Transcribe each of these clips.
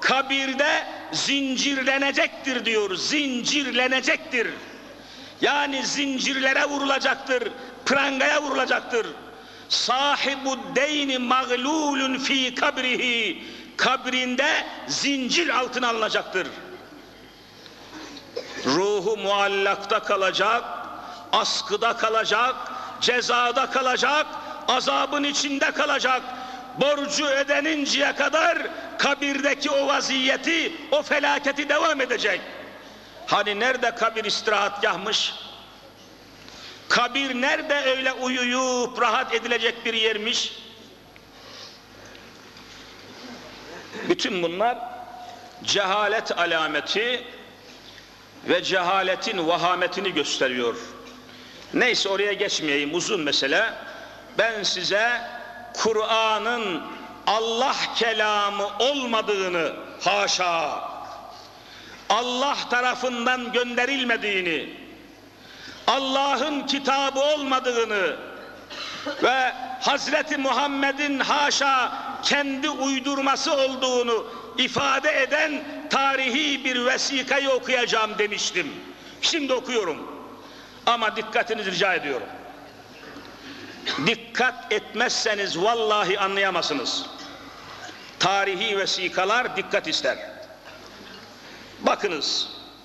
kabirde zincirlenecektir diyor, zincirlenecektir. Yani zincirlere vurulacaktır, prangaya vurulacaktır. Sahibu deyni mağlulun fi kabrihi, kabrinde zincir altına alınacaktır. Ruhu muallakta kalacak, askıda kalacak, cezada kalacak, azabın içinde kalacak. Borcu ödeninceye kadar kabirdeki o vaziyeti, o felaketi devam edecek. Hani nerede kabir istirahatgahmış? Kabir nerede öyle uyuyup rahat edilecek bir yermiş? Bütün bunlar cehalet alameti ve cehaletin vahametini gösteriyor. Neyse, oraya geçmeyeyim, uzun mesele. Ben size Kur'an'ın Allah kelamı olmadığını, haşa, Allah tarafından gönderilmediğini, Allah'ın kitabı olmadığını ve Hazreti Muhammed'in haşa kendi uydurması olduğunu ifade eden tarihi bir vesikayı okuyacağım demiştim. Şimdi okuyorum. Ama dikkatinizi rica ediyorum. Dikkat etmezseniz vallahi anlayamazsınız. Tarihi vesikalar dikkat ister. Bakınız.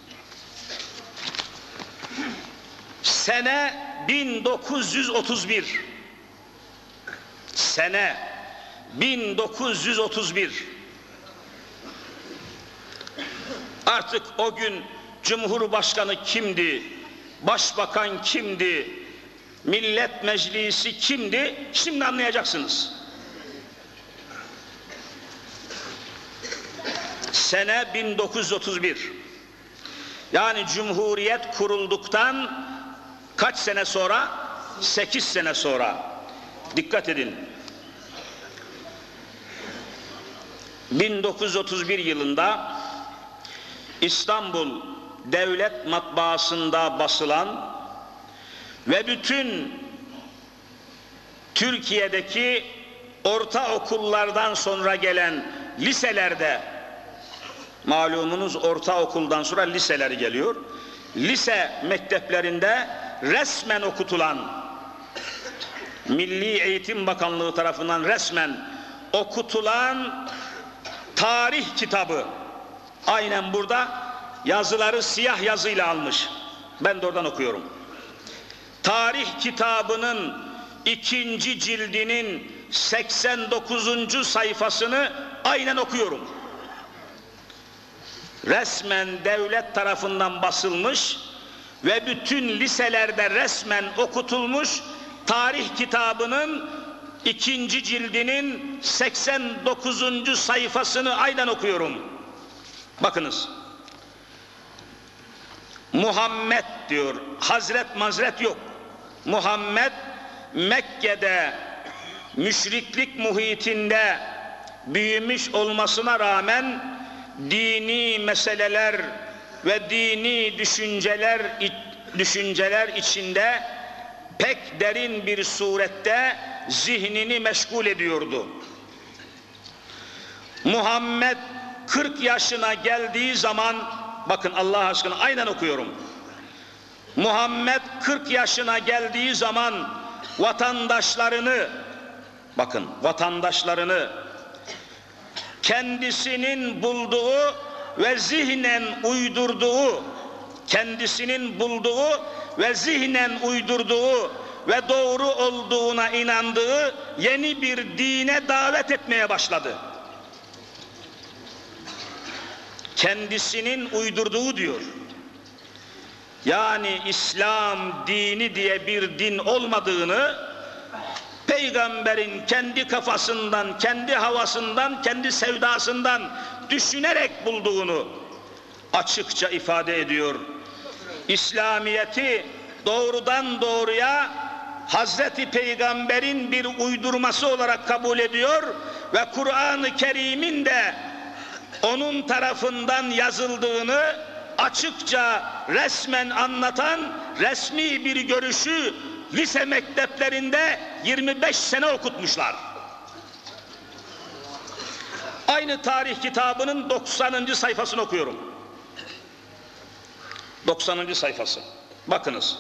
Sene 1931. Sene 1931. Artık o gün Cumhurbaşkanı kimdi? Başbakan kimdi? Millet Meclisi kimdi? Şimdi anlayacaksınız. Sene 1931. Yani Cumhuriyet kurulduktan kaç sene sonra? 8 sene sonra. Dikkat edin. 1931 yılında İstanbul Devlet Matbaası'nda basılan ve bütün Türkiye'deki ortaokullardan sonra gelen liselerde, malumunuz ortaokuldan sonra liseler geliyor, lise mekteplerinde resmen okutulan, Milli Eğitim Bakanlığı tarafından resmen okutulan tarih kitabı, aynen burada yazıları siyah yazıyla almış, ben de oradan okuyorum. Tarih kitabının 2. cildinin 89. sayfasını aynen okuyorum. Resmen devlet tarafından basılmış ve bütün liselerde resmen okutulmuş tarih kitabının 2. cildinin 89. sayfasını aynen okuyorum. Bakınız. Muhammed diyor, Hazret Mazret yok. Muhammed Mekke'de müşriklik muhitinde büyümüş olmasına rağmen dini meseleler ve dini düşünceler içinde pek derin bir surette zihnini meşgul ediyordu. Muhammed 40 yaşına geldiği zaman, bakın Allah aşkına aynen okuyorum. Muhammed 40 yaşına geldiği zaman vatandaşlarını, bakın vatandaşlarını kendisinin bulduğu ve zihnen uydurduğu, kendisinin bulduğu ve zihnen uydurduğu ve doğru olduğuna inandığı yeni bir dine davet etmeye başladı. Kendisinin uydurduğu diyor. Yani İslam dini diye bir din olmadığını, peygamberin kendi kafasından, kendi havasından, kendi sevdasından düşünerek bulduğunu açıkça ifade ediyor. İslamiyeti doğrudan doğruya Hazreti Peygamber'in bir uydurması olarak kabul ediyor ve Kur'an-ı Kerim'in de onun tarafından yazıldığını açıkça resmen anlatan resmi bir görüşü lise mekteplerinde 25 sene okutmuşlar. Aynı tarih kitabının 90. sayfasını okuyorum. 90. sayfası. Bakınız.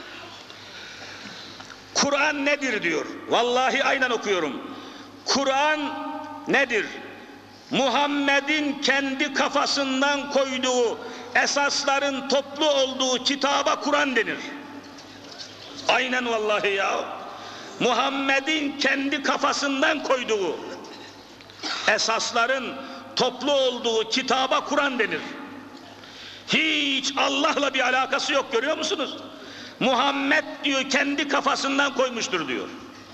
Kur'an nedir diyor. Vallahi aynen okuyorum. Kur'an nedir? Muhammed'in kendi kafasından koyduğu esasların toplu olduğu kitaba Kur'an denir. Aynen vallahi ya. Muhammed'in kendi kafasından koyduğu esasların toplu olduğu kitaba Kur'an denir. Hiç Allah'la bir alakası yok, görüyor musunuz? Muhammed diyor kendi kafasından koymuştur diyor.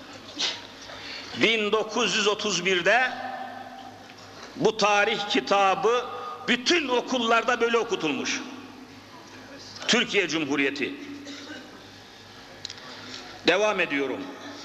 1931'de bu tarih kitabı bütün okullarda böyle okutulmuş. Türkiye Cumhuriyeti. Devam ediyorum.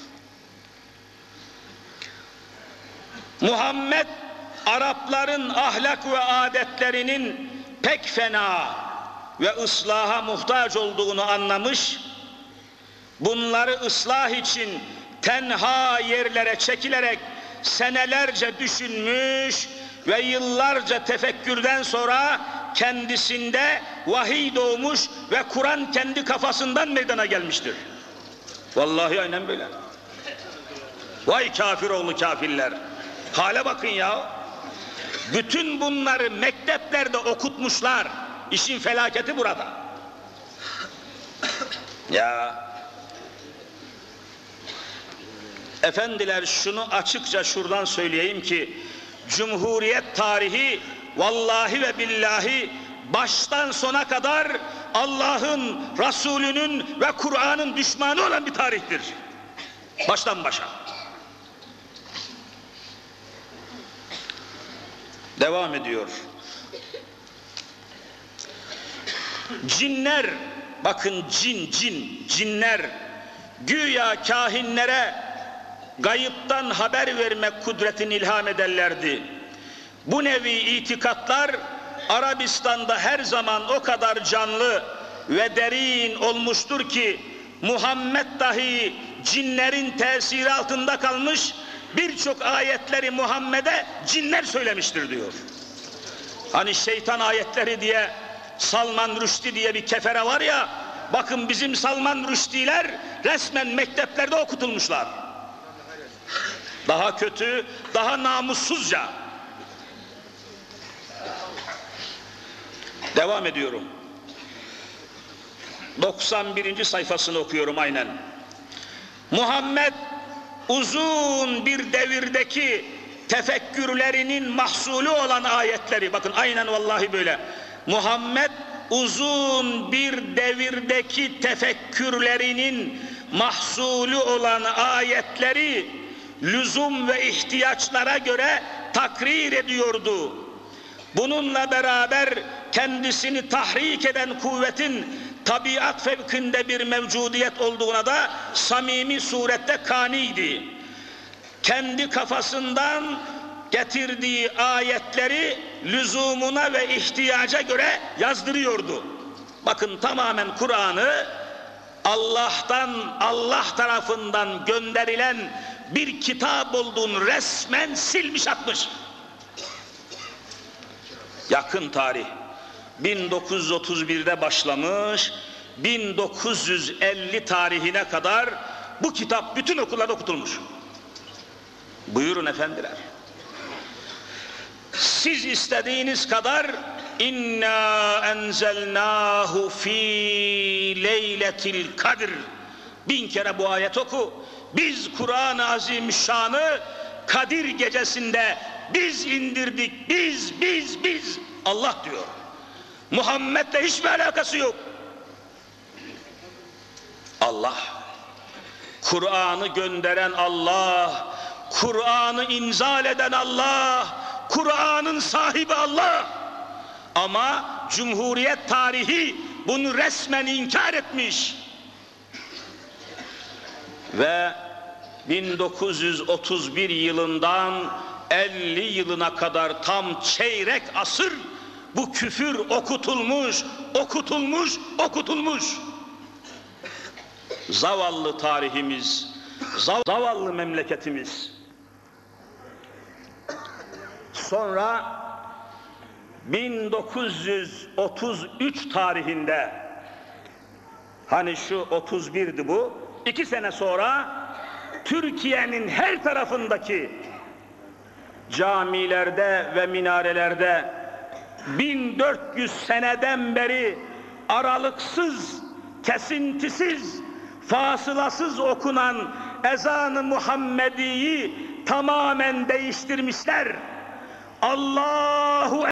Muhammed Arapların ahlak ve adetlerinin pek fena ve ıslaha muhtaç olduğunu anlamış, bunları ıslah için tenha yerlere çekilerek senelerce düşünmüş ve yıllarca tefekkürden sonra kendisinde vahiy doğmuş ve Kur'an kendi kafasından meydana gelmiştir. Vallahi aynen böyle. Vay kafiroğlu kafirler. Hale bakın ya. Bütün bunları mekteplerde okutmuşlar. İşin felaketi burada. Ya efendiler, şunu açıkça şuradan söyleyeyim ki Cumhuriyet tarihi vallahi ve billahi baştan sona kadar Allah'ın, Resulünün ve Kur'an'ın düşmanı olan bir tarihtir. Baştan başa. Devam ediyor. Cinler, bakın cinler güya kahinlere gayıptan haber verme kudretini ilham ederlerdi. Bu nevi itikatlar Arabistan'da her zaman o kadar canlı ve derin olmuştur ki Muhammed dahi cinlerin tesiri altında kalmış, birçok ayetleri Muhammed'e cinler söylemiştir diyor. Hani şeytan ayetleri diye Salman Rushdie diye bir kefere var ya, bakın bizim Salman Rushdie'ler resmen mekteplerde okutulmuşlar. Daha kötü, daha namussuzca. Devam ediyorum. 91. sayfasını okuyorum aynen. Muhammed uzun bir devirdeki tefekkürlerinin mahsulü olan ayetleri, bakın aynen vallahi böyle. Muhammed uzun bir devirdeki tefekkürlerinin mahsulü olan ayetleri lüzum ve ihtiyaçlara göre takrir ediyordu. Bununla beraber kendisini tahrik eden kuvvetin tabiat fevkinde bir mevcudiyet olduğuna da samimi surette kaniydi. Kendi kafasından getirdiği ayetleri lüzumuna ve ihtiyaca göre yazdırıyordu. Bakın tamamen Kur'an'ı Allah tarafından gönderilen bir kitap olduğunu resmen silmiş atmış. Yakın tarih 1931'de başlamış, 1950 tarihine kadar bu kitap bütün okullarda okutulmuş. Buyurun efendiler. Siz istediğiniz kadar inna enzelnahu fi leyletil kadir 1000 kere bu ayet oku. Biz Kur'an-ı Azimüşşan'ı Kadir gecesinde biz indirdik. Biz Allah diyor. Muhammed'le hiçbir alakası yok. Allah, Kur'an'ı gönderen Allah, Kur'an'ı inzal eden Allah, Kur'an'ın sahibi Allah. Ama Cumhuriyet tarihi bunu resmen inkar etmiş. Ve 1931 yılından 50 yılına kadar tam çeyrek asır bu küfür okutulmuş. Zavallı tarihimiz, zavallı memleketimiz. sonra 1933 tarihinde, hani şu 31'di bu, 2 sene sonra Türkiye'nin her tarafındaki camilerde ve minarelerde 1400 seneden beri aralıksız, kesintisiz, fasılasız okunan ezan-ı Muhammedi'yi tamamen değiştirmişler. Allahu